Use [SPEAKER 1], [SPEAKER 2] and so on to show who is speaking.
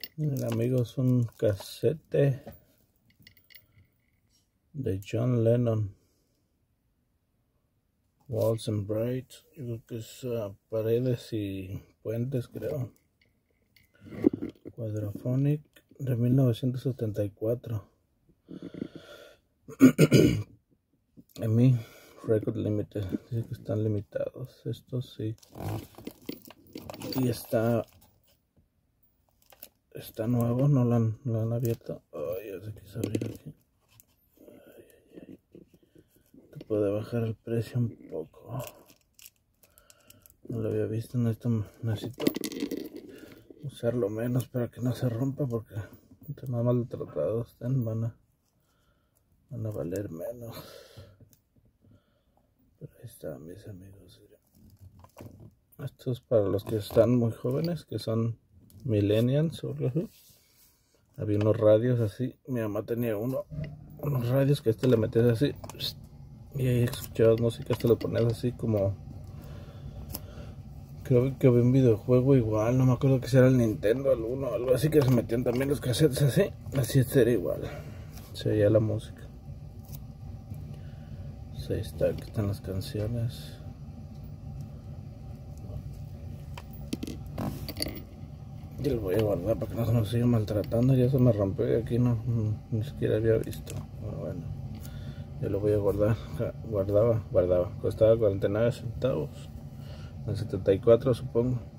[SPEAKER 1] Amigo, es un casete de John Lennon, Walls and Braids. Yo creo que es Paredes y Puentes, creo. Quadraphonic de 1974. EMI Record Limited. Dice que están limitados. Estos sí. Y está nuevo, no lo han abierto. Ay, ya se quiso abrir aquí. Te puede bajar el precio un poco. No lo había visto. Necesito usarlo menos para que no se rompa, porque entre más maltratados estén van a valer menos. Pero ahí está, mis amigos. Esto es para los que están muy jóvenes, que son millennials o algo así. Había unos radios así. Mi mamá tenía unos radios que le metías así y ahí escuchabas música. Lo ponías así como, creo que había un videojuego igual, no me acuerdo que si era el Nintendo, el 1 o algo así, que se metían también los cassettes así era igual, se oía la música. Pues ahí está, aquí están las canciones. Yo lo voy a guardar para que no se me siga maltratando. Ya se me rompió y aquí ni siquiera había visto. Pero bueno, yo lo voy a guardar. Guardaba, costaba 49 centavos en 74, supongo.